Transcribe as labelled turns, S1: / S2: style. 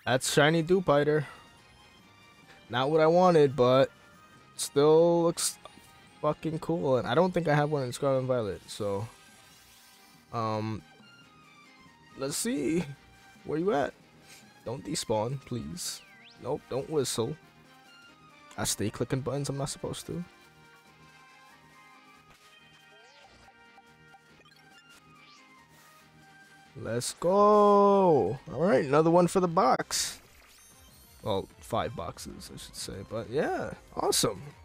S1: That's shiny Dewpider. Not what I wanted, but still looks fucking cool. And I don't think I have one in Scarlet and Violet, so um let's see. Where you at? Don't despawn, please. Nope, don't whistle. I stay clicking buttons I'm not supposed to. Let's go! Alright, another one for the box. Well, 5 boxes, I should say. But yeah, awesome.